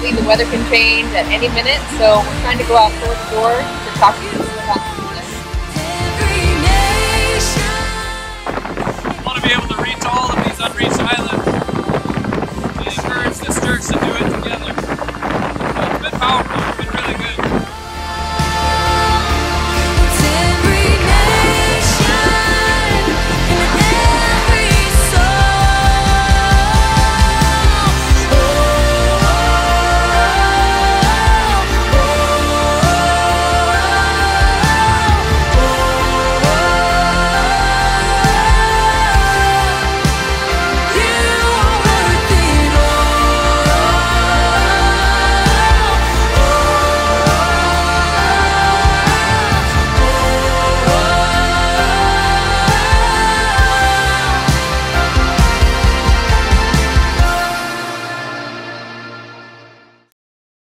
Unfortunately, the weather can change at any minute, so we're trying to go out door to door to talk to people about this. I want to be able to